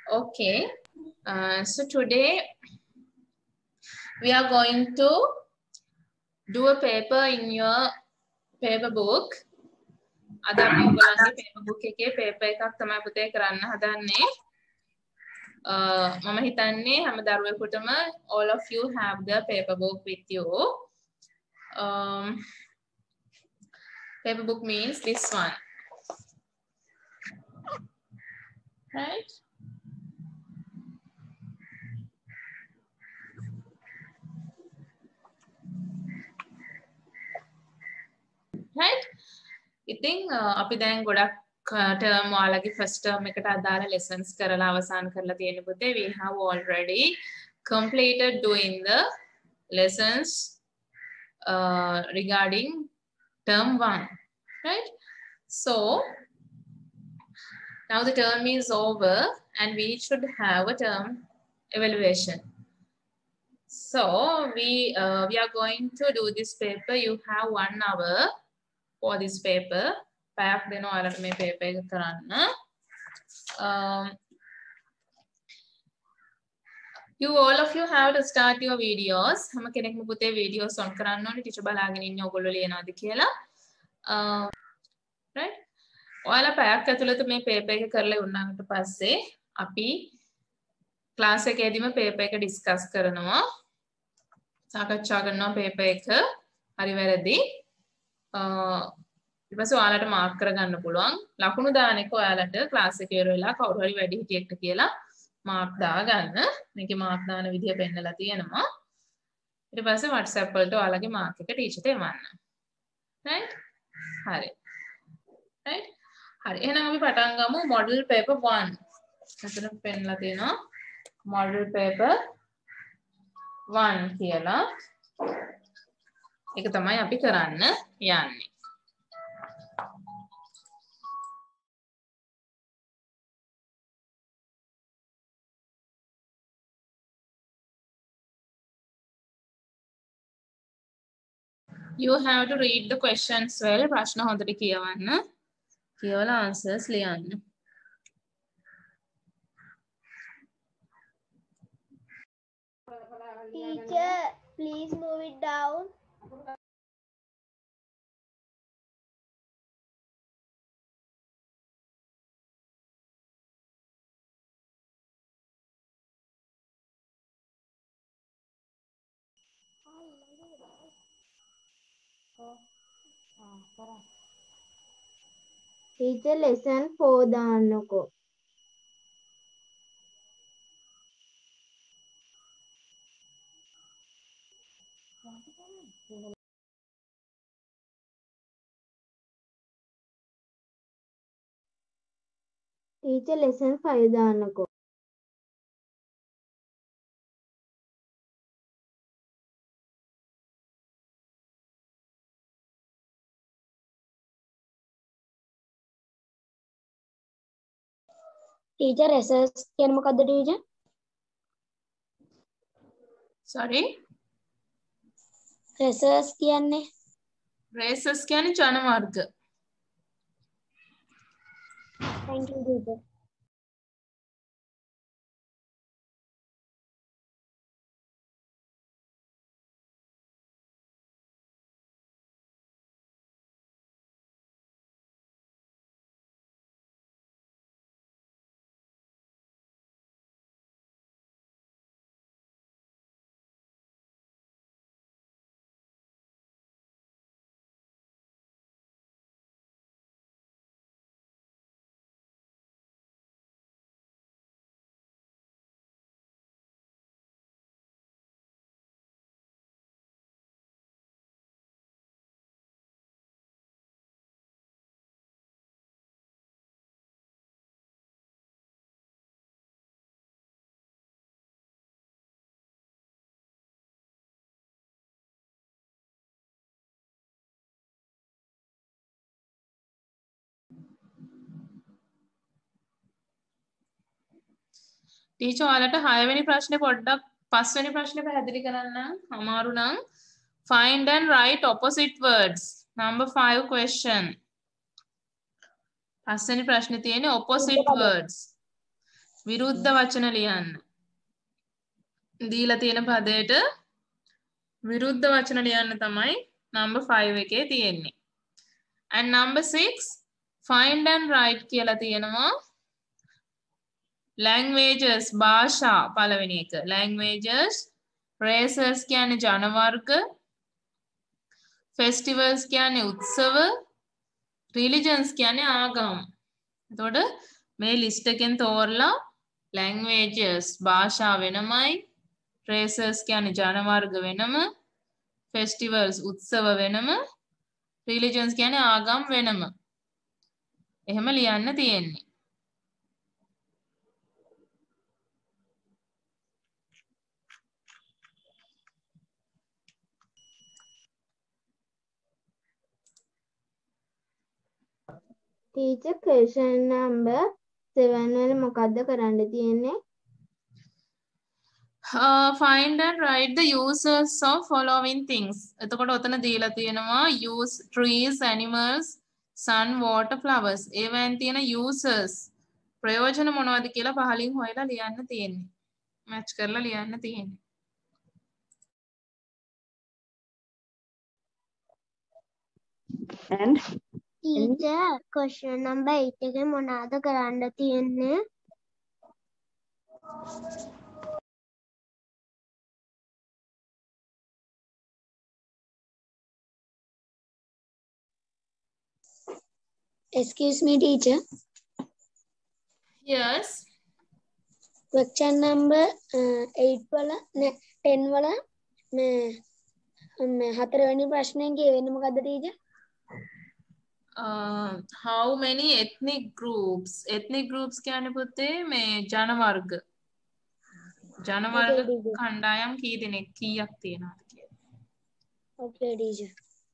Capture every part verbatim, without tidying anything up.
Okay. Uh, so today we are going to do a paper in your paper book. අද අපි ඔයගොල්ලන්ගේ paper book එකේ paper එකක් තමයි පුතේ කරන්න හදන්නේ. මම හිතන්නේ හැම දරුවෙකුටම all of you have the paper book with you. Um, paper book means this one. Right? Right? ඉතින් අපි දැන් ගොඩක් term ඔයාලගේ first term එකට අදාළ lessons කරලා අවසන් කරලා තියෙන පුතේ. We have already completed doing the lessons uh, regarding term one. Right? So now the term is over and we should have a term evaluation. So we uh, we are going to do this paper. You have one hour for this paper. පැයක් දෙනවා ඔයාලට මේ paper එක කරන්න. Um, you all of you have to start your videos. හැම කෙනෙක්ම පුතේ videos on කරන්න ඕනේ. ටීචර් බලාගෙන ඉන්නේ ඔයගොල්ලෝ ලියනවාද කියලා. Uh, right? ඔයාලා පැයක් ඇතුළත මේ paper එක කරලා උනාට පස්සේ අපි class එකේදීම paper එක discuss කරනවා. සාකච්ඡා කරනවා paper එක හරි වැරදි. Uh, ඊට පස්සේ ඔයාලට මාක් කරගන්න පුළුවන්. ලකුණු දාන එක ඔයාලට ක්ලාස් එකේ ඉවර වෙලා කවුරු හරි වැඩි හිටියෙක්ට කියලා මාක් දාගන්න. මේකේ මාක් දාන විදිය පෙන්නලා තියෙනවා. ඊට පස්සේ WhatsApp වලට ඔයාලගේ මාක් එක ටීචර්ට එවන්න. right? හරි. right? හරි. එහෙනම් අපි පටන් ගමු model paper one. මෙතන පෙන්නලා තියෙනවා model paper one කියලා. ඒක තමයි අපි කරන්න යන්නේ. You have to read the questions well. ප්‍රශ්න හොඳට කියවන්න. කියවලා answers ලියන්න. Teacher, please move it down. Teacher, lesson four දාන්නකෝ. Teacher, lesson five දාන්නකෝ. Teacher, recess කියන්නේ මොකද්ද teacher? Sorry? Recess කියන්නේ Races කියන්නේ ජන වර්ග. Thank you teacher. ටීචර් ඔයාලට හය වෙනි ප්‍රශ්නේ පොඩ්ඩක් පස් වෙනි ප්‍රශ්නේ පැහැදිලි කරන්න අමාරු නම් find and write opposite words. Number five question. පස් වෙනි ප්‍රශ්නේ තියෙන්නේ opposite words. විරුද්ධ වචන ලියන්න. දීලා තියෙන පදයට විරුද්ධ වචන ලියන්න තමයි number five එකේ තියෙන්නේ. And number six, find and write කියලා තියෙනවා. Languages භාෂා පළවෙනි එක. Languages, races කියන්නේ ජන වර්ග, festivals කියන්නේ උත්සව, religions කියන්නේ ආගම්. එතකොට මේ ලිස්ට් එකෙන් තෝරලා languages භාෂා වෙනමයි, races කියන්නේ ජන වර්ග වෙනම, festivals උත්සව වෙනම, religions කියන්නේ ආගම් වෙනම. එහෙම ලියන්න තියෙන්නේ. Teacher, question number seven වල මොකද්ද කරන්න තියෙන්නේ? Uh, find and write the uses of following things. එතකොට ඔතන දීලා තියෙනවා use trees, animals, sun, water, flowers. ඒවෙන් තියෙන uses ප්‍රයෝජන මොනවද කියලා පහලින් හොයලා ලියන්න තියෙන්නේ. මැච් කරලා ලියන්න තියෙන්නේ. And Teacher, question number eight එකේ මොනවද කරන්න තියෙන්නේ? Excuse me, teacher. Yes. Question number uh, eight වල නෑ ten වල මේ මේ හතරවෙනි ප්‍රශ්නයෙන් කියවෙන්නේ මොකද්ද teacher? Uh, how many ethnic groups? Ethnic groups කියන්නේ පුතේ මේ ජන වර්ග. ජන වර්ග කණ්ඩායම් කී දෙනෙක් කීයක් තියෙනවද කියලා. Okay, teacher.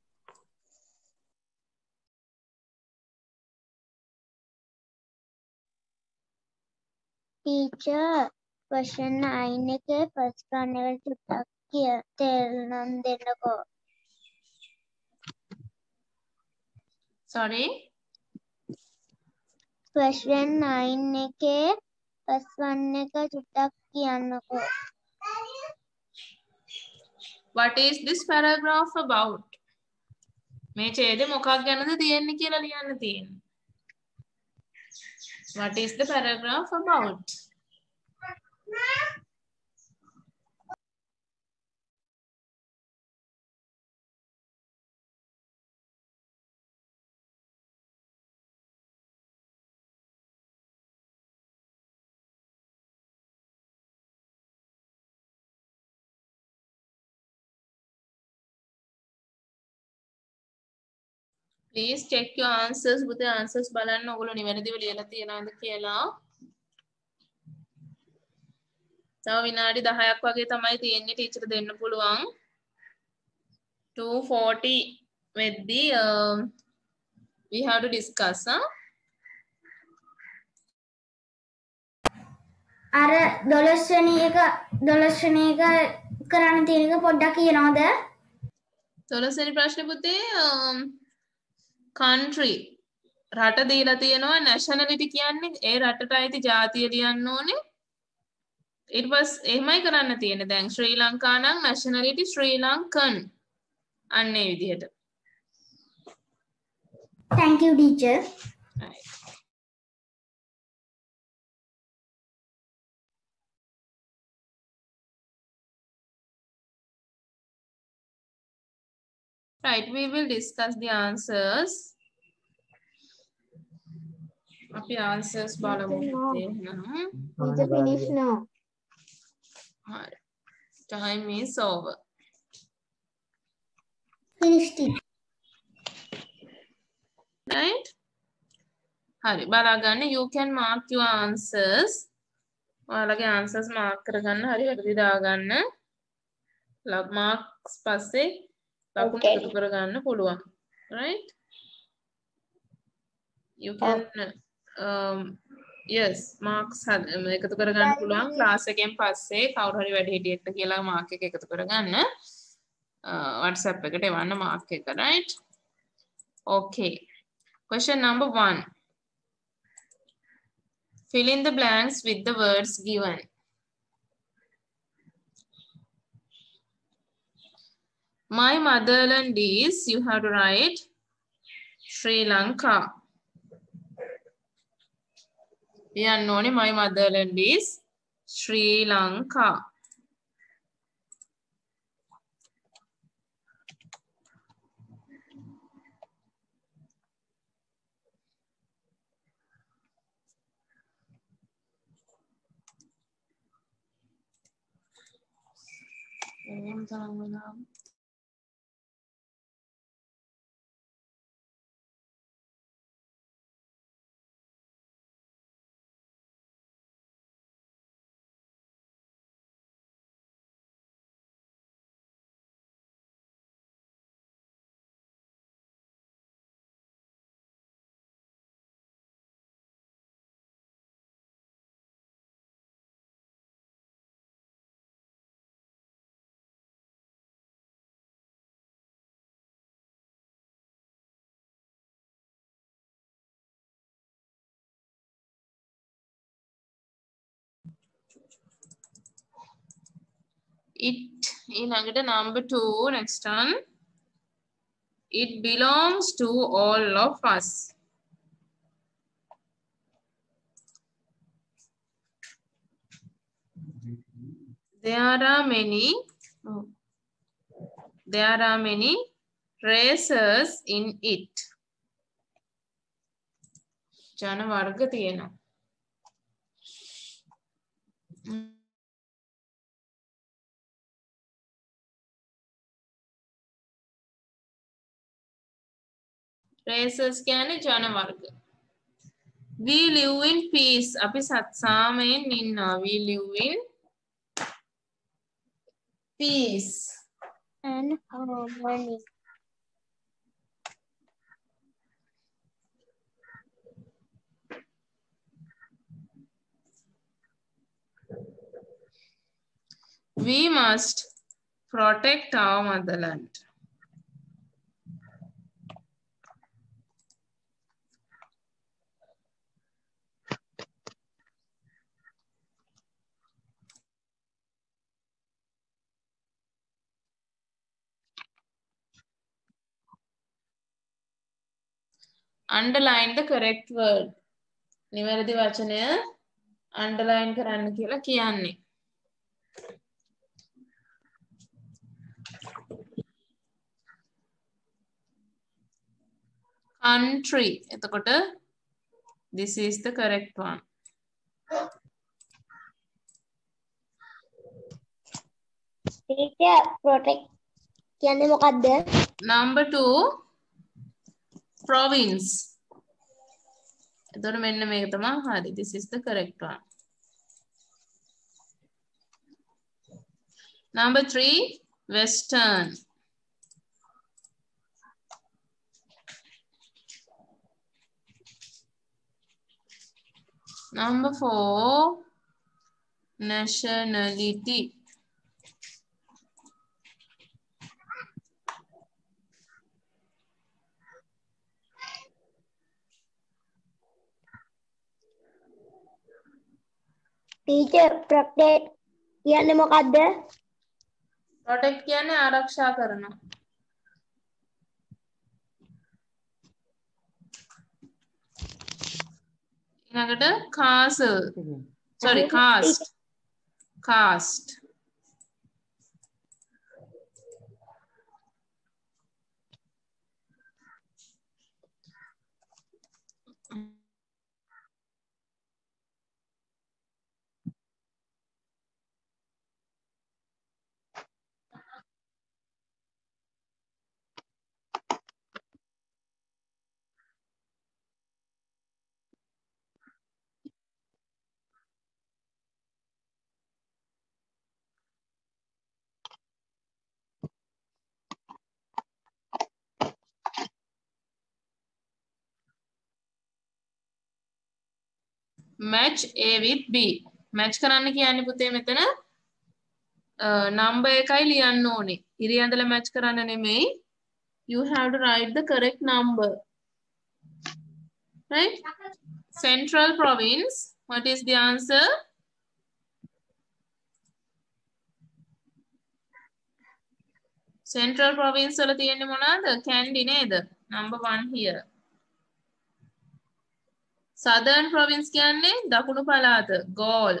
Teacher, question nine එකේ first one එක චුට්ටක් කිය තේරුම් දෙන්නකෝ. Sorry. Question nine එකේ first one එක චුට්ටක් කියන්නකෝ. What is this paragraph about? මේ ඡේදෙ මොකක් ගැනද තියෙන්නේ කියලා ලියන්න තියෙන්නේ. What is the paragraph about? Please check your answers. පුතේ answers බලන්න ඔයගොල්ලෝ නිවැරදිව ලියලා තියෙනවද කියලා. තව විනාඩි දහයක් වගේ තමයි තියෙන්නේ ටීචර් දෙන්න පුළුවන්. two forty වෙද්දී uh, we have to discuss. Huh? අර දොළොස් වෙනි එක දොළොස් වෙනි එක කරන්න තියෙන එක පොඩ්ඩක් කියනවද? දොළොස් වෙනි ප්‍රශ්නේ පුතේ um, country රට දීලා තියෙනවා nationality කියන්නේ ඒ රටට අයිති ජාතිය ලියන්න ඕනේ. ඊට පස්සේ එහෙමයි කරන්න තියෙන්නේ. දැන් ශ්‍රී ලංකා නම් nationality ශ්‍රී ලංකන්. අන්න ඒ විදිහට. Thank you, teacher. Right. Right, we will discuss the answers. අපි answers බලමු. Teacher, finish now. Right. Time is over. Finished it. Right? හරි බලාගන්න. You can mark your answers. ඔයාලගේ answers mark කරගන්න. හරි වැරදි දාගන්න. ලබ් marks පස්සේ ලකුණු එකතු කරගන්න පුළුවන්. Right? You can um, yes marks එකතු කරගන්න පුළුවන් class එකෙන් පස්සේ කවුරු හරි වැඩි හිටියෙක්ද කියලා mark එක එකතු කරගන්න. uh, WhatsApp එකට එවන්න mark එක. Right? Okay. Question number one. Fill in the blanks with the words given. My motherland is, you have to write Sri Lanka. We are known, my motherland is Sri Lanka. It in number two, next one. It belongs to all of us. There are many, oh, there are many races in it. Jana varga thiyena. Races කියන්නේ ජන වර්ග. We live in peace. අපි සත්සාමයෙන් ඉන්නවා. We live in peace and harmony. We must protect our motherland. Underline the correct word. නිවැරදි වචනය underline කරන්න කියලා කියන්නේ. Country. එතකොට this is the correct one. Teacher, protect කියන්නේ මොකක්ද? Number two, province. එතකොට මෙන්න මේක තමයි හරි. This is the correct one. Number three, western. Number four, nationality. Teacher, protect කියන්නේ මොකක්ද? Protect කියන්නේ ආරක්ෂා කරනවා. ඊළඟට castle. Sorry, cast. Cast. Match A with B. Match කරන්න කියන්නේ පුතේ මෙතන number එකයි ලියන්න ඕනේ. ඉරියන්දල match කරන්න නෙමෙයි. You have to write the correct number. Right? Central province What is the answer? Central province වල තියෙන්නේ මොනවාද? Kandy නේද? Number one here. Southern province කියන්නේ දකුණු පළාත. Gaul.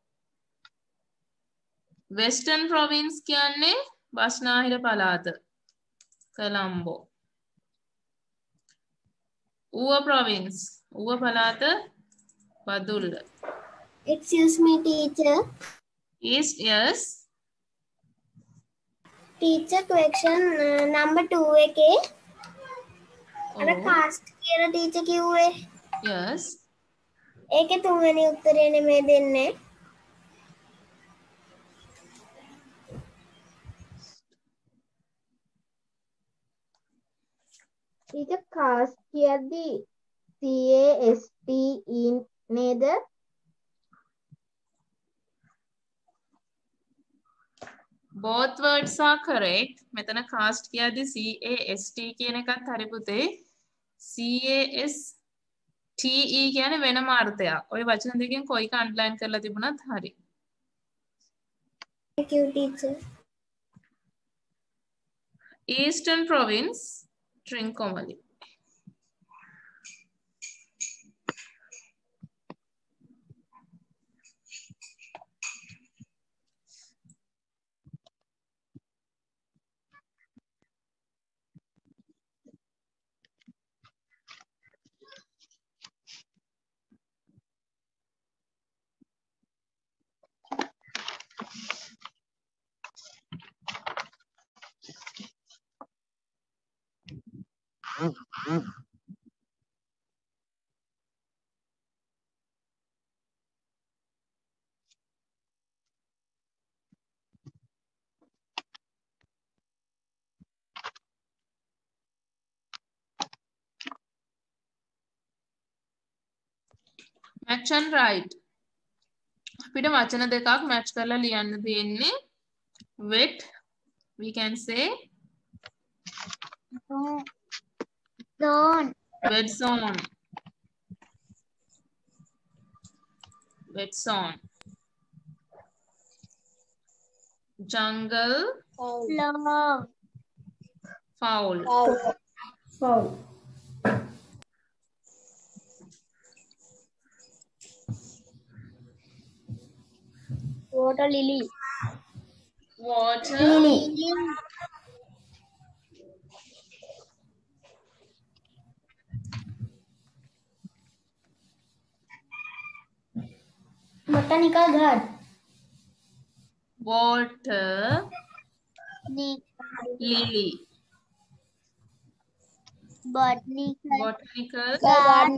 Western province කියන්නේ බස්නාහිර පළාත. Colombo. Uva province. Uva පළාත Badulla. Excuse me, teacher. East, yes. Teacher, question uh, number two එකේ අර cast කියලා teacher කිව්වේ. Yes. ඒකේ තුන්වෙනි උත්තරේ නෙමෙයි දෙන්නේ. teacher cast කියද්දි C A S T E නේද? Both words are correct. මෙතන cast කියද්දි C A S T කියන එකත් හරි පුතේ. C A S T E කියන්නේ වෙනම අර්ථයක්. ඔය වචන දෙකෙන් කොයි එක අන්ඩර්ලයින් කරලා තිබුණත් හරි. Thank you, teacher. Eastern province Trincomalee. Match and write. අපිට වචන දෙකක් match කරලා ලියන්න තියෙන්නේ. Wet, we can say Zone. wet zone. Wet zone. Jungle, Love. foul. Foul. Water lily. Water, Botanical garden. water, lily. Botanical Botanical garden.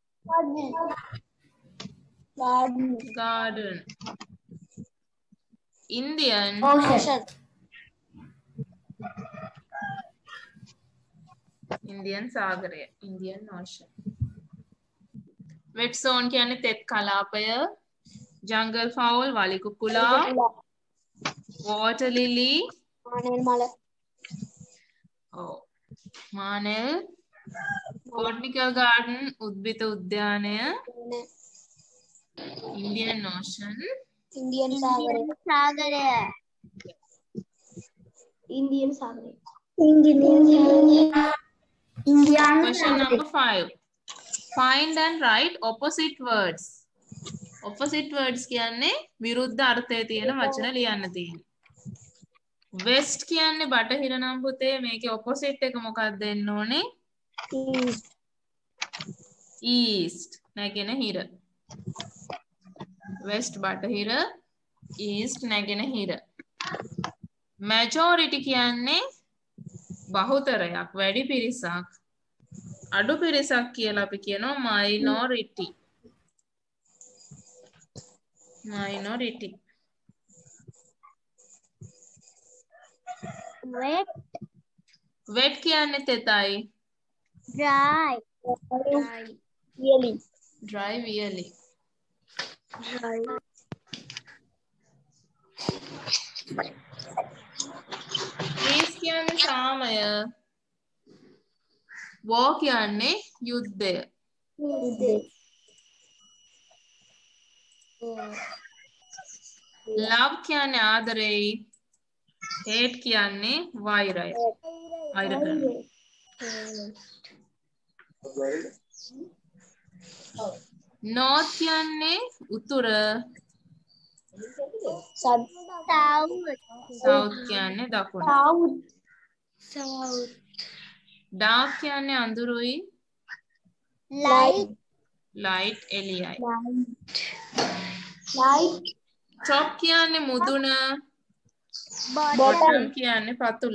garden. Indian Ocean. Indian සාගරය. Indian Ocean. Wet zone කියන්නේ තෙත් කලාපය. Jungle fowl වලි කුකුලා. Water lily. Manel mala. Oh. Manel. Botanical garden උද්භිත උද්‍යානය. Indian Ocean. Indian Sagaraya. Sagaraya. Indian Sagaraya. Indian Indian. Question number five. Find and write opposite words. Opposite words කියන්නේ විරුද්ධ අර්ථය තියෙන වචන ලියන්න තියෙන්නේ. West කියන්නේ බටහිර නම් පුතේ මේකේ opposite එක මොකක්ද දෙන්න ඕනේ? East. East නැගෙනහිර. West බටහිර, East නැගෙනහිර. Majority කියන්නේ බහුතරයක්, වැඩි පිරිසක්. අඩු පිරිසක් කියලා අපි කියනවා minority. Minority. Wet. Wet කියන්නේ තෙතයි. Dry. Dry. Really. Dry really. Dry. Peace කියන්නේ සාමය. War කියන්නේ යුද්ධය. love කියන්නේ ආදරෙයි. hate කියන්නේ වෛරය. වෛර කරනවා. north කියන්නේ උතුර. South. south කියන්නේ දකුණ. South. South. dark කියන්නේ අඳුරුයි. Light. light එළියයි. Light. top කියන්නේ මුදුන. Bottom. bottom කියන්නේ පතුල.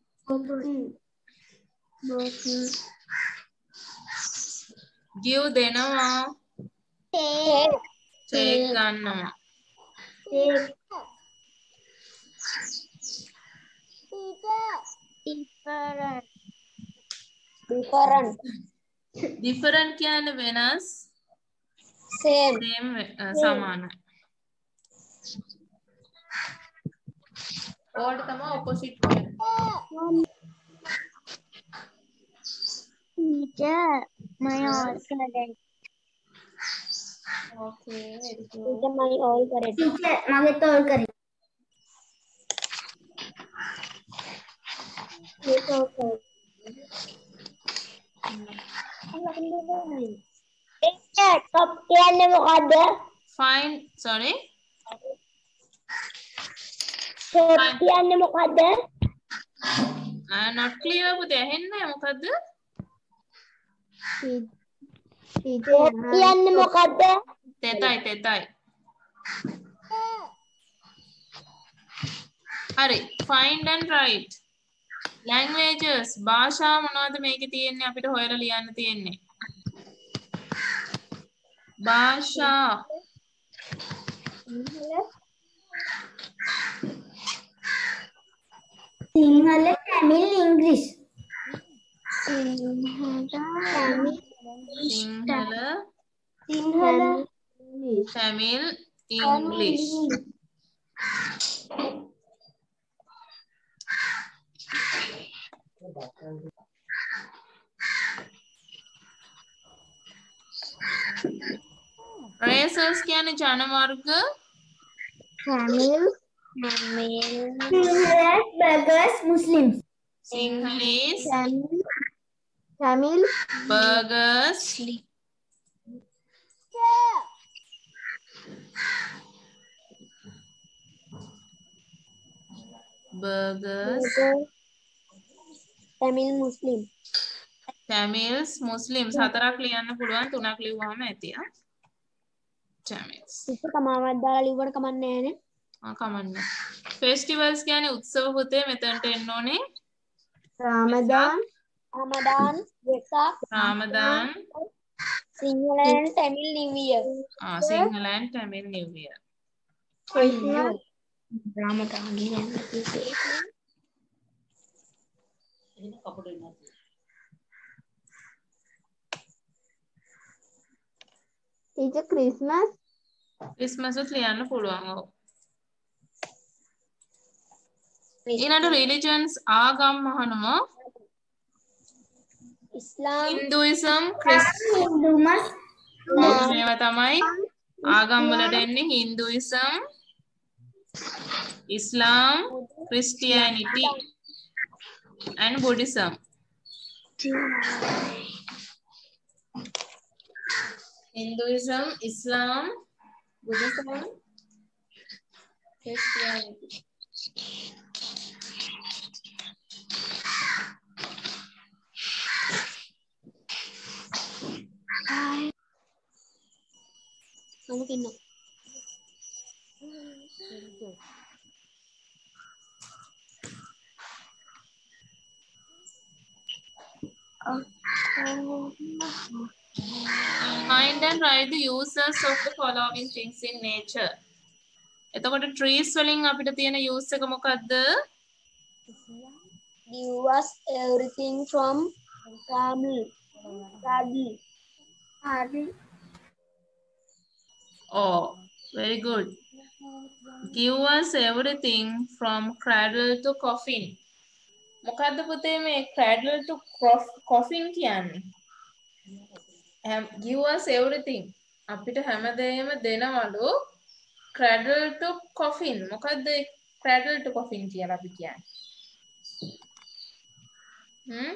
give දෙනවා. Take. take ගන්නවා. Take. Different. Different. different කියන්නේ වෙනස්. Same. same සමානයි. ඕඩ තමයි opposite වෙන්නේ. Teacher, my all correct. okay very good. Teacher, my all correct. Teacher, මගෙත් all correct. It's okay. Teacher, top කියන්නේ මොකද්ද? fine sorry top කියන්නේ මොකද්ද? ah not clear පුතේ ඇහෙන්නේ මොකද්ද? top කියන්නේ මොකද්ද? තෙතයි තෙතයි. හරි find and write. languages භාෂා මොනවද මේකේ තියෙන්නේ අපිට හොයලා ලියන්න තියෙන්නේ? භාෂා සිංහල, තමිල්, ඉංග්‍රීසි. Sinhala Sinhala tamil english races කියන්නේ ජන වර්ග. Tamil. Tamil. Sinhalese, burgers, Muslims. Sinhalese Tamil. Tamil. burgers burgers Tamil Muslim. Tamils Muslims හතරක් ලියන්න පුළුවන් තුනක් ලිව්වම ඇති ආ Tamils ඉතින් කමාවක් දාලා ලිව්වට කමක් නැහැ නේ. ආ කමන්නේ. festivals කියන්නේ උත්සව පුතේ මෙතනට එන්න ඕනේ. Ramadan. Ramadan, Vesak, Ramadan Sinhala and Tamil New Year. ආ Sinhala and Tamil New Year. Christmas. Ramadan Teacher, Christmas. Christmas උත් ලියන්න පුළුවන්. ඔව්. ඊළඟ religions ආගම් අහනවා. Islam, Hinduism, Christian Hindumas. මේවා තමයි ආගම් වලට එන්නේ Hinduism, Islam, Christianity and Buddhism. Hinduism, Islam, Buddhism, Christianity. kamu kena. Find and write the uses of the following things in nature. එතකොට trees වලින් අපිට තියෙන use එක මොකද්ද? Give us everything from family. Family. Family. Oh, very good. Give us everything from cradle to coffin. මොකද්ද පුතේ මේ cradle to coffin කියන්නේ? Give us everything. අපිට හැමදේම දෙනවලු cradle to coffin මොකද්ද cradle to coffin කියලා අපි කියන්නේ හ්ම්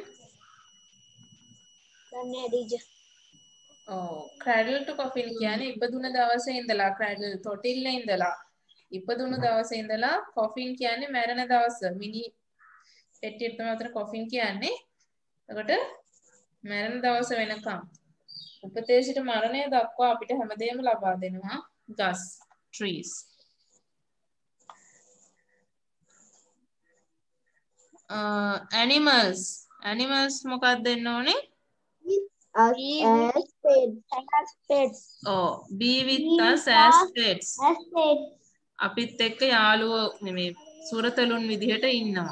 දන්නේ ටීචර් ඔව් cradle to coffin කියන්නේ ඉපදුන දවසේ ඉඳලා cradle තොටිල්ලේ ඉඳලා ඉපදුණු දවසේ ඉඳලා coffin කියන්නේ මැරෙන දවස මිනි පෙට්ටියට තමයි අතන coffin කියන්නේ එතකොට මැරෙන දවස වෙනකම් උපතේ සිට මරණය දක්වා අපිට හැමදේම ලබා දෙනවා ගස් trees uh, animals animals මොකක්ද දෙන්න ඕනේ Us as pets. as pets oh be with Be us with as us pets as pets අපිත් එක්ක යාළුවෝ නෙමෙයි සුරතලුන් විදිහට ඉන්නවා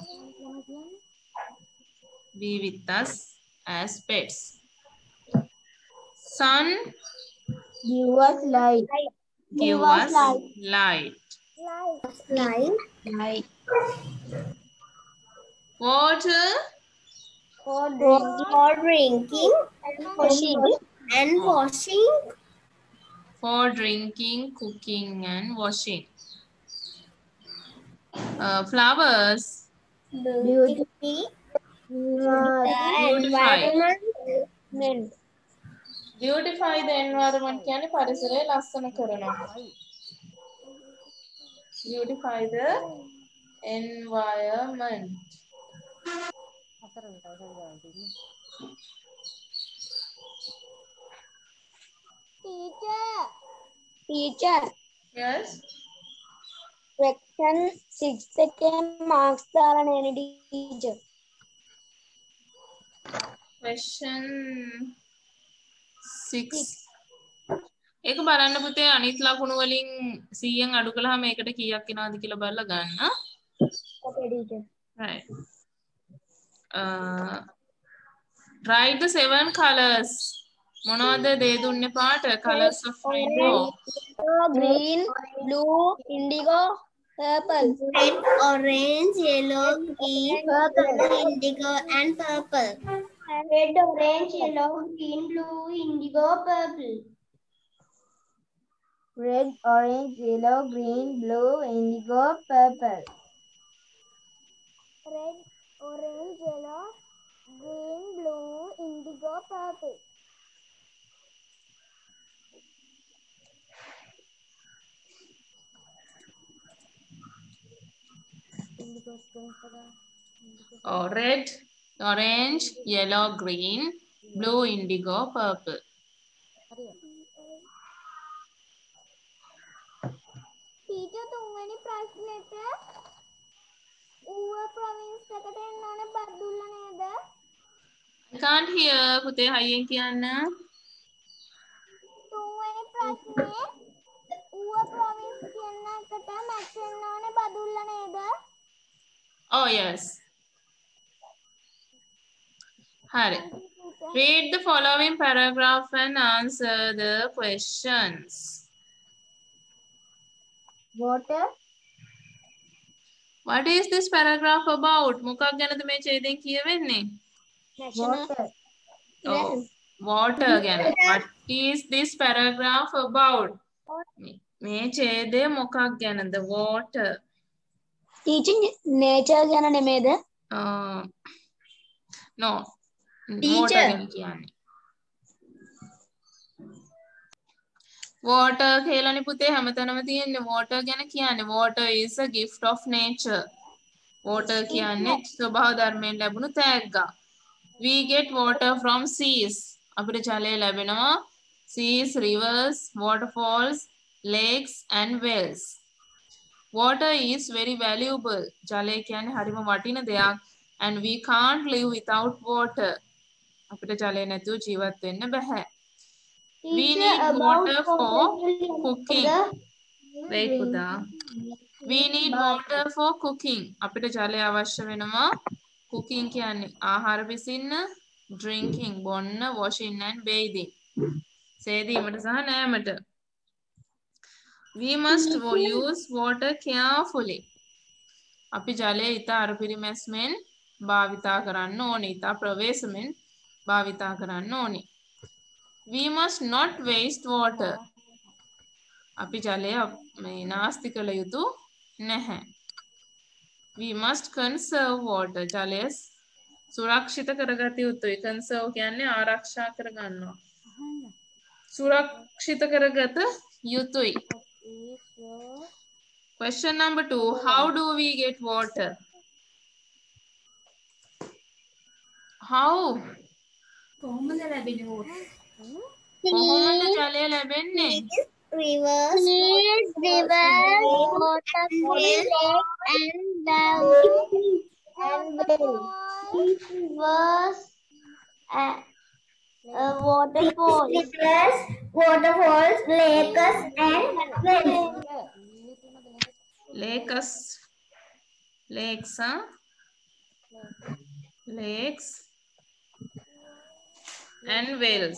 be with us as pets sun Give us light. give us light light light water for drinking For drinking and washing and washing. for drinking cooking and washing uh, flowers Beauty. beautify environment beautify the environment කියන්නේ පරිසරය ලස්සන කරනවා beautify the environment Teacher. teacher yes section six එකේ marks දාලා නේ teacher question six ඒක බලන්න පුතේ අනිත් ලකුණු වලින් සීයෙන් අඩු කළාම ඒකට කීයක් එනවද කියලා බලලා ගන්න. okay teacher right uh, write the seven colors මොනවද දේ දුන්නේ පාට colors of rainbow green blue indigo purple Red, orange, yellow, green, purple, indigo, and purple. Red, orange, yellow, green, blue, indigo, purple. Red, orange, yellow, green, blue, indigo, purple. Red, orange, yellow, green, blue, indigo, purple. oh, red orange yellow green blue indigo purple Teacher තුන්වෙනි ප්‍රශ්නෙට ඌව province එකට එන්න ඕනේ බද්දුල්ල නේද? I can't hear පුතේ හයියෙන් කියන්න තුන්වෙනි ප්‍රශ්නේ ඌව ප්‍රොවින්ස් කියන එකට මැච් වෙන්න ඕනේ බදුල්ල නේද? oh yes hari read the following paragraph and answer the questions Water. what is this paragraph about මොකක් ගැනද මේ ඡේදයෙන් කියවෙන්නේ Water. oh water ගැන what is this paragraph about මේ ඡේදය මොකක් ගැනද water teaching nature ගැන නෙමෙයිද uh, no Teacher. water ගැන කියන්නේ water කියලානේ පුතේ හැමතැනම තියෙන්නේ water ගැන කියන්නේ water is a gift of nature water කියන්නේ ස්වභාව ධර්මයෙන් ලැබුණු තෑග්ගක් we get water from seas අපිට ජලය ලැබෙනවා seas rivers waterfalls lakes and wells water is very valuable ජලය කියන්නේ හරිම වටින දෙයක් and we can't live without water අපිට ජලය නැතුව ජීවත් වෙන්න බෑ we need water for cooking wait පුතා we need water for cooking අපිට ජලය අවශ්‍ය වෙනවා cooking කියන්නේ ආහාර පිසින්න drinking බොන්න washing and bathing සේදීමට සහ නෑමට we must use water carefully අපි ජලය ඉතා අරපිරිමැස්මෙන් භාවිතා කරන්න ඕනේ ඉතා ප්‍රවේශමෙන් භාවිතා කරන්න ඕනේ we must not waste water අපි ජලය මේ නාස්ති කළ යුතු නැහැ. We must conserve water. ජලය සුරක්ෂිත කරගත යුතුයි. conserve කියන්නේ ආරක්ෂා කරගන්නවා. සුරක්ෂිත කරගත යුතුයි. Question number two. How do we get water? How? කොහොමද ලැබෙන්නේ water? කොහොමද ජලය ලැබෙන්නේ? Rivers, Trees, rivers, waterfall, lake and valleys and wells. rivers, uh, uh, waterfalls, rivers, waterfalls, lakes, and wells. Lakes. Lakes, huh? Lakes and wells.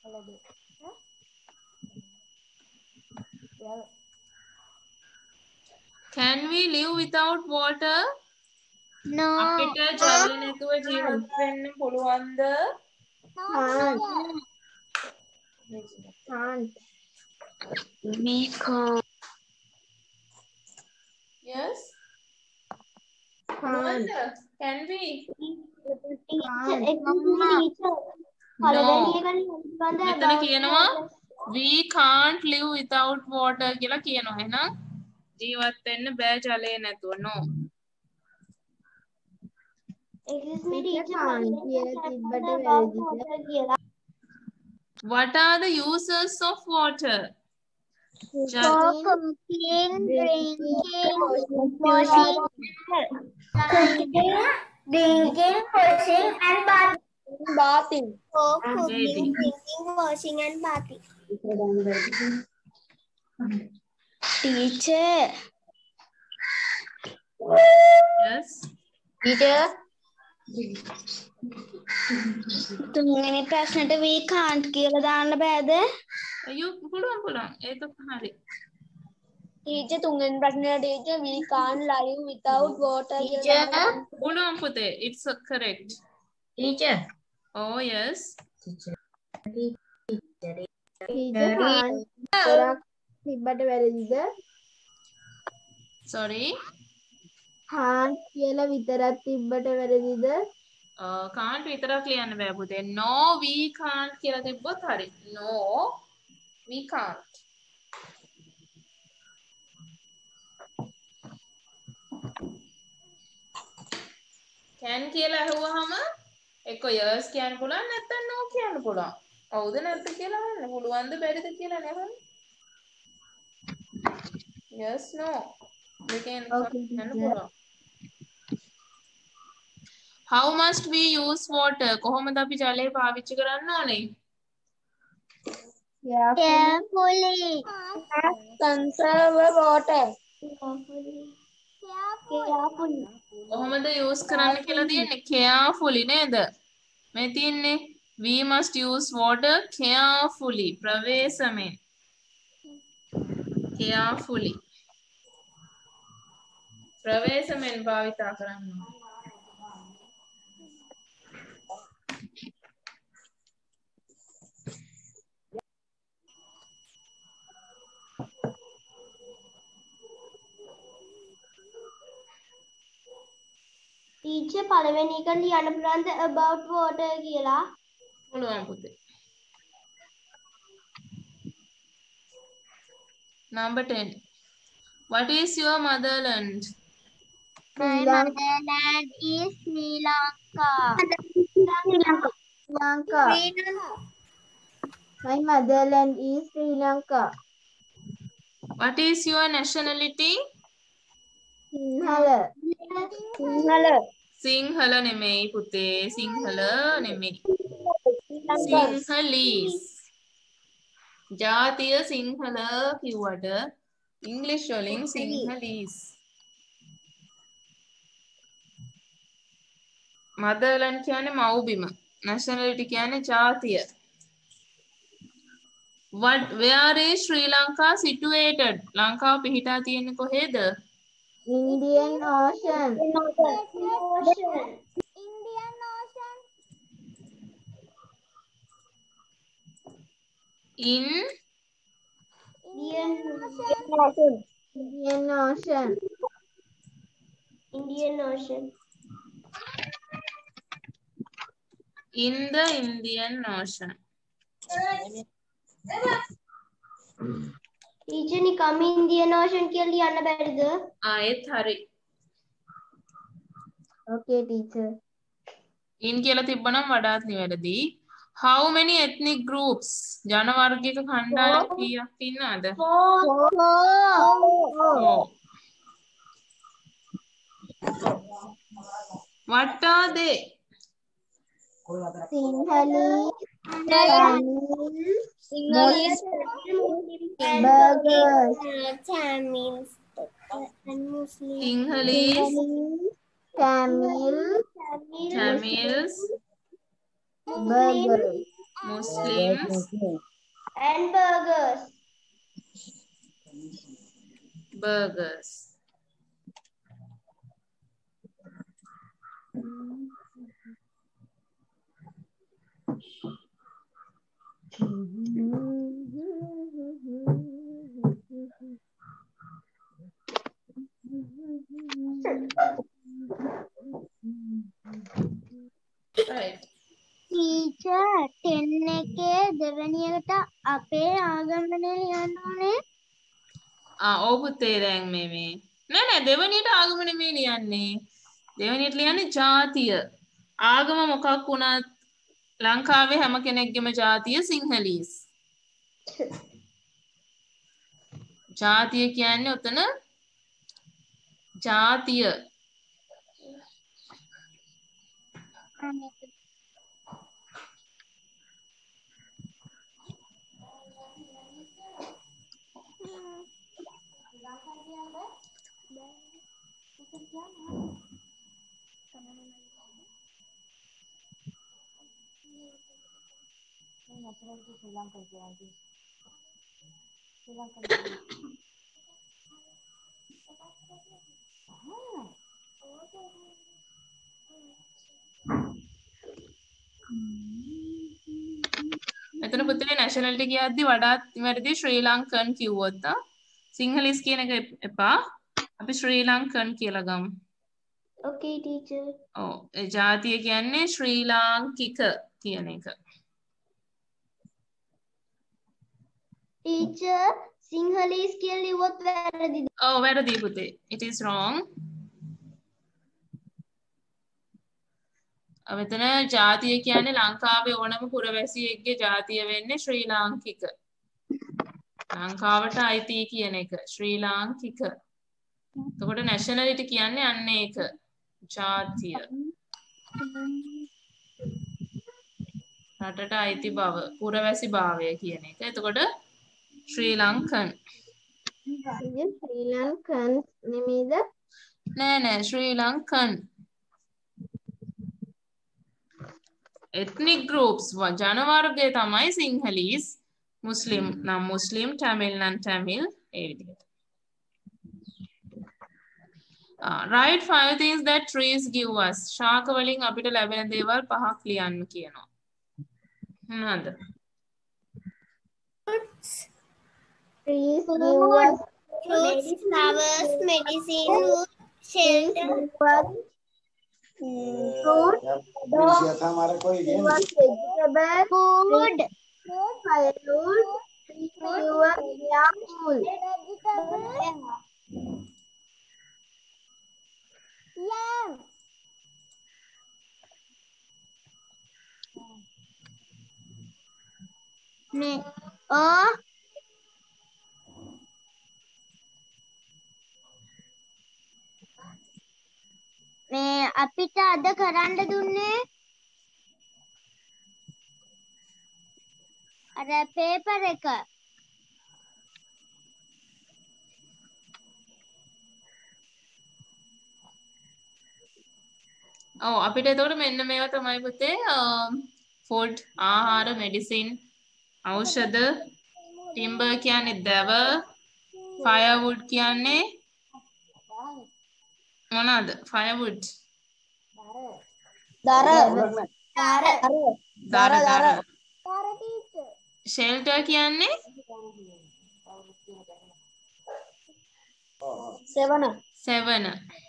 Can we live without water? No. අපිට ජලය නැතුව ජීවත් වෙන්න පුළුවන්ද? Can't. Can't. We can't. Yes? Can't. Can we? මෙතන කියනවා we can't live without water කියලා කියනවා. එහෙනම් ජීවත් වෙන්න බෑ ජලය නැතුව. No. Excuse me, teacher. What are the uses of water? For cooking, drinking, washing, Cooking, drinking, washing, and bathing. bathing. For cooking, Bathing. drinking, washing, and bathing. Teacher. Yes. Teacher. තුන්වෙනි ප්‍රශ්නෙට we can't කියලා දාන්න බෑද? අයියෝ පුළුවන් පුළුවන්. ඒක හරි. Teacher තුන්වෙනි ප්‍රශ්නෙට teacher we can't live without water කියලා. පුළුවන් පුතේ. It's correct. Teacher. Oh yes. Teacher can't. කරක් තිබ්බට වැරදිද? Sorry. can't කියලා විතරක් තිබ්බට වැරදිද? Uh, can't විතරක් ලියන්න බෑ පුතේ. No we can't කියලා තිබ්බොත් හරි. No we can't. can කියලා අහුවහම එක්ක yes කියන්න පුළුවන් නැත්නම් no කියන්න පුළුවන්. හවුද නැද්ද කියලා අහන්න. පුළුවන්ද බැරිද කියලා නේද? Yes no. දෙකෙන් කියන්න පුළුවන්. How must we use water? කොහොමද අපි ජලය පාවිච්චි කරන්න ඕනේ? Carefully. Conserve water. Carefully. කොහොමද use කරන්න කියලා තියෙන්නේ? Carefully නේද? මේ තියෙන්නේ we must use water carefully. ප්‍රවේශමෙන්. Carefully. ප්‍රවේශමෙන් භාවිතා කරන්න ඕනේ. Teacher පළවෙනි එක ලියන්න පුළුවන්ද about water කියලා? පුළුවන් පුතේ. Number ten. What is your motherland? My motherland is Sri Lanka. Sri Lanka. Lanka. My motherland is Sri Lanka. What is your nationality? Sinhala. Sinhala. Sinhala නෙමෙයි පුතේ. සිංහල නෙමෙයි. සිංහලීස්. ජාතිය සිංහල කිව්වට ඉංග්‍රීසි වලින් සිංහලීස්. මදර්ලන්ඩ් කියන්නේ මව්බිම. nationality කියන්නේ ජාතිය. What where is Sri Lanka situated? ලංකාව පිහිටා තියෙන්නේ කොහෙද? Indian Ocean. Ocean. Indian Ocean. In Near Indian Indian Ocean. Indian Ocean. In the Indian Ocean. Teacher නිකම් Indian Ocean කියලා ලියන්න බැරිද? ආයෙත් හරි. Okay, teacher. in කියලා තිබ්බනම් වඩාත් නිවැරදි. How many ethnic groups? ජන වර්ගික කණ්ඩායම් කීයක් ඉන්නවද? Four. Four. What are they? Sinhalese, Sinhalese, Burgers. Tamils, and Muslims. Sinhalese, Tamil, Tamils, Burgers. Muslims, And burgers. burgers. Right. Teacher, ten එකේ දෙවෙනි එකට අපේ ආගමනේ ලියන්න ඕනේ. ආ ඔව් පුතේ දැන් මේ මේ නෑ නෑ දෙවෙනියට ආගම නෙමෙයි ලියන්නේ. දෙවෙනියට ලියන්නේ ජාතිය. ආගම මොකක් වුණත් ලංකාවේ හැම කෙනෙක්ගේම ජාතිය සිංහලීස්. ජාතිය කියන්නේ උතන ජාතිය. එතන පුතේ නැෂනලිටි කියද්දි වඩාත් නිවැරදි ශ්‍රී ලංකන් කිව්වොත් සිංහලීස් කියන එක එපා. අපි ශ්‍රී ලංකන් කියලා ගමු. Okay, teacher. ඔව් ඒ ජාතිය කියන්නේ ශ්‍රී ලාංකික කියන එක. Teacher, Sinhalese කියලා ලිව්වොත් වැරදිද? ඔව් වැරදි පුතේ. It is wrong. මෙතන ජාතිය කියන්නේ ලංකාවේ ඕනම පුරවැසියෙක්ගේ ජාතිය වෙන්නේ ශ්‍රී ලාංකික. ලංකාවට අයිති කියන එක ශ්‍රී ලාංකික. එතකොට නැෂනලිටි කියන්නේ අන්න ඒක. ජාතිය. රටට අයිති බව, පුරවැසි භාවය කියන එක. එතකොට ශ්‍රී ලංකන්. ශ්‍රී ලංකන් නෙමෙයිද? නෑ නෑ ශ්‍රී ලංකන්. ethnic groups ජන වර්ගය තමයි සිංහලීස්, මුස්ලිම් නම් මුස්ලිම්, tamil නම් tamil ඒ විදිහට. Uh, write five things that trees give us. ශාක වලින් අපිට ලැබෙන දේවල් පහක් ලියන්න කියනවා. මොනවද? Trees Food, give us fruits, flowers, medicine, wood, shelter. fruit, give us vegetable, Food. firewood, trees give us young wool. Yeah. Ne. Oh. මේ අපිට අද කරන්න දුන්නේ අර පේපර් එක. ඔව් අපිට එතකොට මෙන්න මේවා තමයි පුතේ ෆුඩ් ආහාර, මෙඩිසින් ඖෂධ, ටිම්බර් කියන්නේ දැව, ෆයර්වුඩ් කියන්නේ මොනවාද? ෆයර්වුඩ් දර දර දර. ෂෙල්ටර් කියන්නේ seven. seven.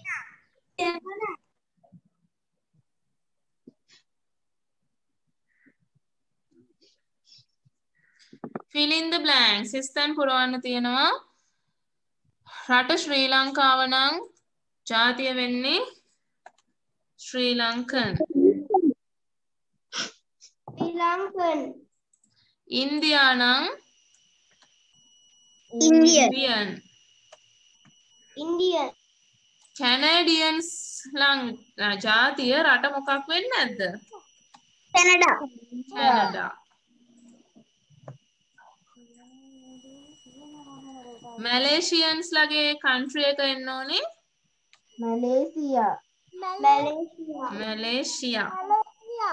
Fill in the blanks. සිස්තන් පුරවන්න තියෙනවා. රට ශ්‍රී ලංකාව නම් ජාතිය වෙන්නේ Sri Lankan. Sri Lankan. India නම් Indian. ඉන්දියන්. Indian. කැනඩියන්ස් ලං ජාතිය රට මොකක් වෙන්නේ නැද්ද? Canada. කැනඩා. මැලේසියන්ස් ලගේ කන්ට්‍රි එක එන්න ඕනේ Malaysia. Malaysia. Malaysia. Malaysia.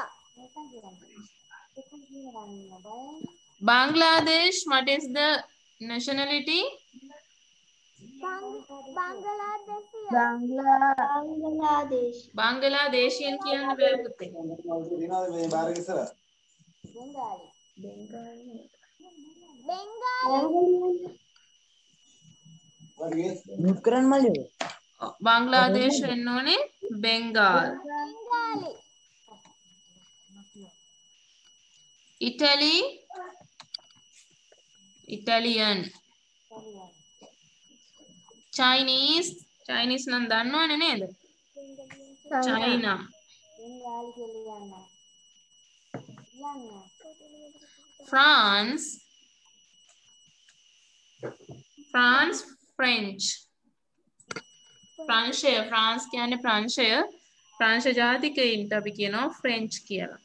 Bangladesh, what is the nationality? Bangladesh. Bangladesh. Bangladeshian කියන්න බෑ පුතේ. Bangladesh වෙන්න ඕනේ බෙන්ගාල්. Italy, Italian. Chinese, Chinese නම් දන්නවනේ නේද? China. France, France, French. ප්‍රංශය ෆ්‍රාන්ස් කියන්නේ ප්‍රංශය ප්‍රංශ ජාතිකයින්ට අපි කියනවා ෆ්‍රෙන්ච් කියලා.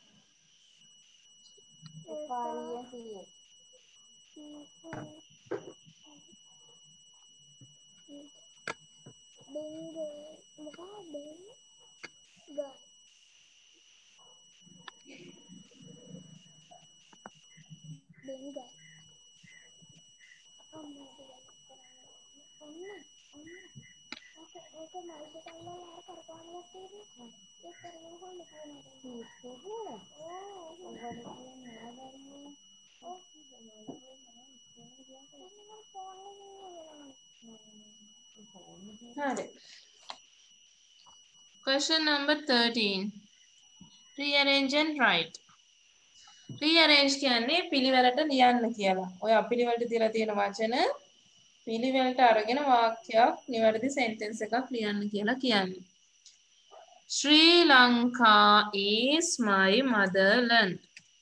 Question number thirteen. Rearrange and write. Rearrange කියන්නේ පිළිවෙලට ලියන්න කියලා. ඔය අපිළිවෙලට දීලා තියෙන වචන පිළිවෙලට අරගෙන වාක්‍යයක් නිවැරදි සෙන්ටෙන්ස් එකක් ලියන්න කියලා කියන්නේ. Sri Lanka is my motherland.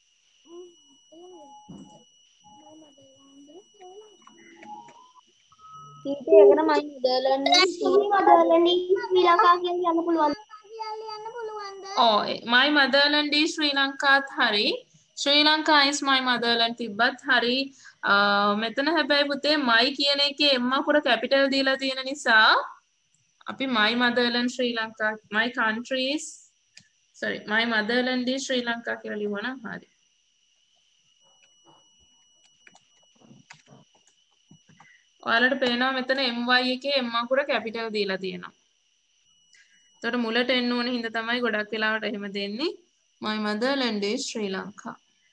ඒකන my motherland is motherland is Sri Lanka කියලා කියන්න පුළුවන්. Oh, my motherland is Sri Lanka හරි. Sri Lanka is my motherland තිබ්බත් හරි. මෙතන හැබැයි පුතේ my කියන එකේ m අකුර කැපිටල් දීලා තියෙන නිසා අපි my motherland Sri Lanka, my country is sorry, my motherland is Sri Lanka කියලා ලියුවා නම් හරි. ඔයාලට පේනවා මෙතන my එකේ m අකුර කැපිටල් දීලා තියෙනවා. එතකොට මුලට එන්න ඕන හින්දා තමයි ගොඩක් වෙලාවට එහෙම දෙන්නේ. My motherland is Sri Lanka.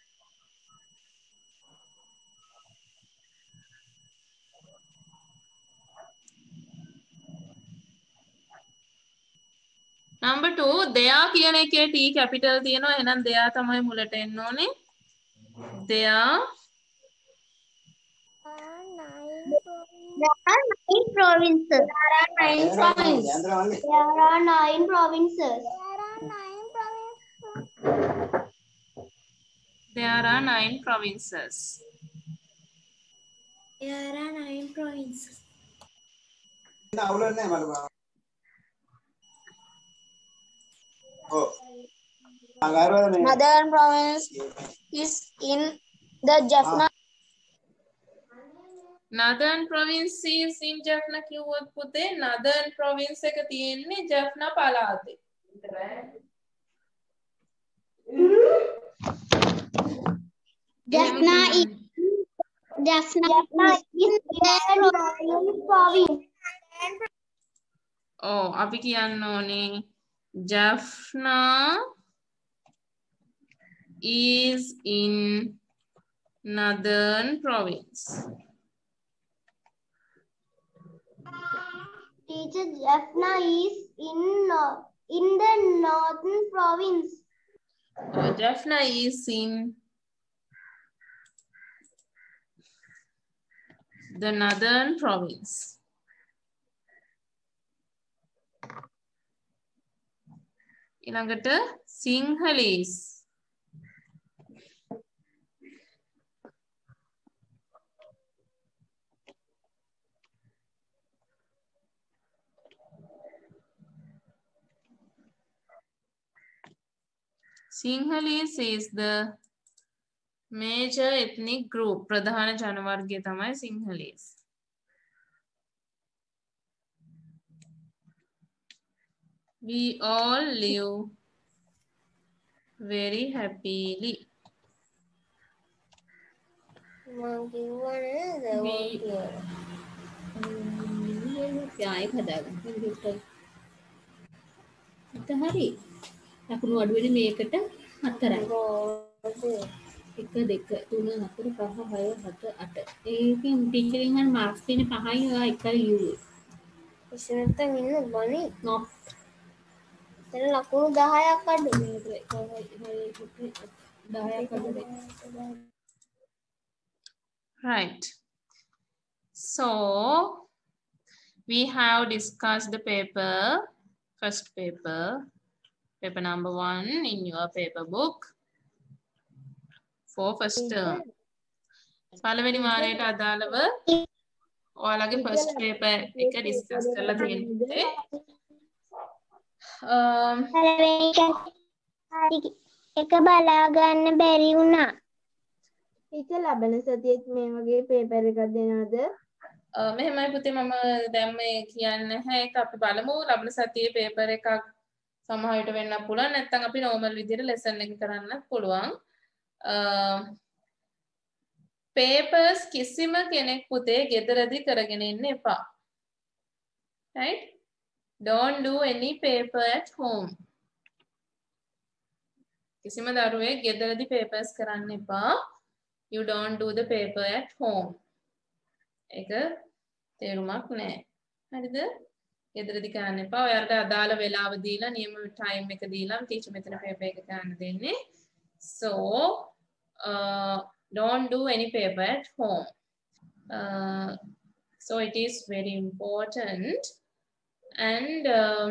Number two, දෙයා කියන එකේ T capital තියෙනවා. එහෙනම් දෙයා තමයි මුලට එන්න ඕනේ. දෙයා There are nine provinces. There are nine provinces. There are nine provinces. There are nine provinces. There are nine provinces. Northern province is in the Jaffna. Northern province is in Jaffna කිව්වොත් පුතේ Northern province එක තියෙන්නේ Jaffna පළාතේ. Jaffna is Jaffna, Jaffna is Royal province. Oh, අපි කියන්න ඕනේ Jaffna is in Northern province. Teacher, Jaffna is in no- in the northern province. Oh, Jaffna is in the northern province. ඊළඟට Sinhalese. Sinhalese is the major ethnic group. ප්‍රධාන ජනවර්ගය තමයි Sinhalese. We all live very happily. හරි. ලකුණු අඩු වෙන්නේ මේකට හතරයි. එක දෙක තුන හතර පහ හය හත අට. ඒකෙන් ටීචරින් අර මාක්ස් දෙන්නේ පහයි ඔයා එකයි ලියුවේ. ඉතින් නැත්තම් ඉන්න බණි. නො. එතන ලකුණු දහයක් අඩු. දහයක් අඩු. Right. So we have discussed the paper, first paper, paper number one in your paper book for first term. පළවෙනි වාරයට අදාළව ඔයාලගේ first paper එක discuss කරලා තියෙන්නේ. um එක බලා ගන්න බැරි වුණා. ටීචර් ලබන සතියේත් මේ වගේ පේපර් එකක් දෙනවද? මෙහෙමයි පුතේ මම දැන් මේ කියන්න නැහැ ඒක අපි බලමු ලබන සතියේ පේපර් එකක් සමහර විට වෙන්න පුළුවන් නැත්නම් අපි normal විදිහට lesson එක කරන්න පුළුවන්. papers කිසිම කෙනෙක් පුතේ ගෙදරදී කරගෙන ඉන්න එපා. Right? Don't do any paper at home. කිසිම දරුවෙක් ගෙදරදී papers කරන්න එපා. You don't do the paper at home. ඒක තේරුමක් නැහැ. හරිද? ගෙදරදී කරන්න එපා. ඔයාලට අදාළ වෙලාව දීලා නියම ටයිම් එක දීලා ටීචර් මෙතන paper එක කරන්න දෙන්නේ. So uh, don't do any paper at home. Uh, so it is very important. And um,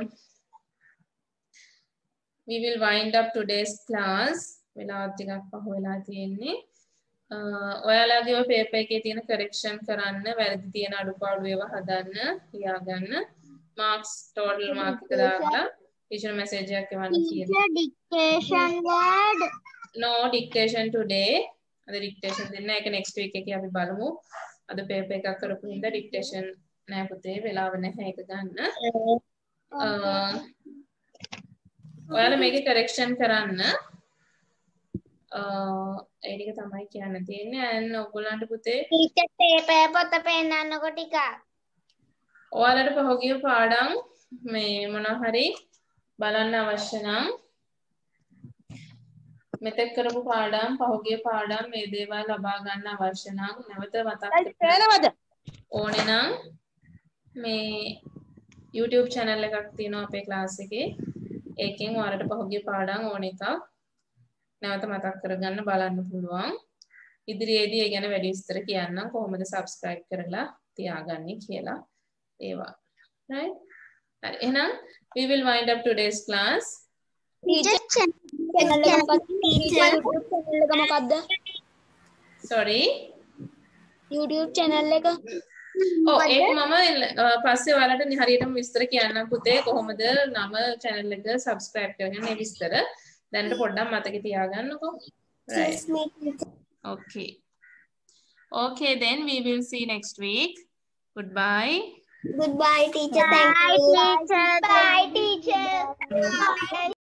we will wind up today's class. වෙලාවත් ටිකක් පහු වෙලා තියෙන්නේ. ඔයාලගේ ඔය පේපර් එකේ තියෙන correction කරන්න, වැරදි තියෙන අඩුපාඩු ඒවා හදන්න, ලියාගන්න. marks total mark එක දාලා teacher message එකක් එවන්න කියනවා. dictation word. No dictation today. අද dictation දෙන්න ඒක next week එකේ අපි බලමු. අද paper එකක් කරපු හින්දා dictation නෑ පුතේ, වෙලාව නැහැ ඒක ගන්න. ඔයාලා මේකේ correction කරන්න. ඒ ටික තමයි කියන්න තියෙන්නේ. and ඔයගොල්ලන්ට පුතේ teacher paper පොත පෙන්නන්නකො ටිකක්. ඔයාලට පහුගිය පාඩම් මේ මොනවා හරි බලන්න අවශ්‍ය නම් මෙතෙක් කරපු පාඩම් පහුගිය පාඩම් මේ දේවල් ලබා ගන්න අවශ්‍ය නම් නැවත මතක් කරගන්න ඕනේ නම් මේ YouTube channel එකක් තියෙනවා අපේ class එකේ. ඒකෙන් ඔයාලට පහුගිය පාඩම් ඕන එකක් නැවත මතක් කරගන්න බලන්න පුළුවන්. ඉදිරියේදී ඒ ගැන වැඩි විස්තර කියන්නම් කොහොමද subscribe කරලා තියාගන්නේ කියලා ඒවා. Right? හරි. එහෙනම් we will wind up today's class. teacher channel එක මොකක්ද? Sorry. YouTube channel එක. ඔව් ඒක මම පස්සේ ඔයාලට හරියටම විස්තර කියන්නම් පුතේ කොහොමද නම channel එක subscribe කරගන්න ඒ විස්තර. දැන්ට පොඩ්ඩක් මතක තියාගන්නකෝ. Right. Okay. Okay, then we will see next week. Goodbye. Goodbye teacher. Thank you. Bye teacher. Bye teacher.